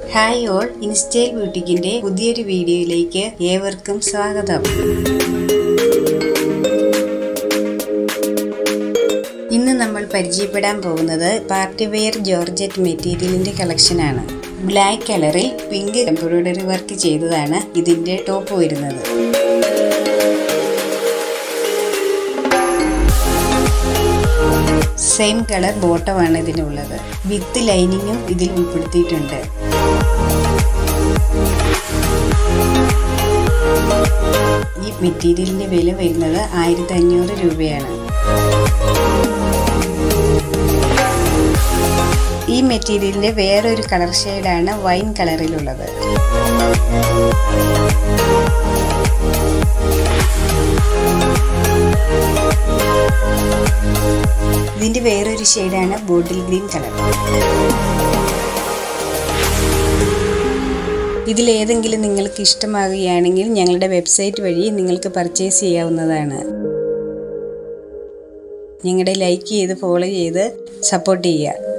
Hi all, InStyle ബ്യൂട്ടിക്കിന്റെ പുതിയൊരു വീഡിയോയിലേക്ക് ഏവർക്കും സ്വാഗതം. ഇന്ന് നമ്മൾ പരിചയപ്പെടാൻ പോകുന്നത് പാർട്ടി വെയർ ജോർജറ്റ് മെറ്റീരിയലിന്റെ കളക്ഷനാണ്. ബ്ലാക്ക് കളറിൽ പിങ്ക് എംബ്രോയിഡറി വർക്ക് ചെയ്തതാണ് ഇതിന്റെ ടോപ്പ് വരുന്നത്. സെയിം കളർ ബോട്ടമാണ് ഇതിനുള്ളത്. വിത്ത് ലൈനിങ്ങും ഇതിൽ ഉൾപ്പെടുത്തിയിട്ടുണ്ട്. ഈ മെറ്റീരിയലിന്റെ വില വരുന്നത് 1500 രൂപയാണ്. ഈ മെറ്റീരിയലിന്റെ വേറൊരു കളർ ഷെയ്ഡാണ് വൈൻ കളറിലുള്ളത്. ഇതിന്റെ വേറൊരു ഷെയ്ഡാണ് ബോട്ടിൽ ഗ്രീൻ കളർ. ഇതിലേതെങ്കിലും നിങ്ങൾക്ക് ഇഷ്ടമാകുകയാണെങ്കിൽ ഞങ്ങളുടെ വെബ്സൈറ്റ് വഴി നിങ്ങൾക്ക് പർച്ചേസ് ചെയ്യാവുന്നതാണ്. ഞങ്ങളുടെ ലൈക്ക് ചെയ്ത് ഫോളോ ചെയ്ത് സപ്പോർട്ട് ചെയ്യുക.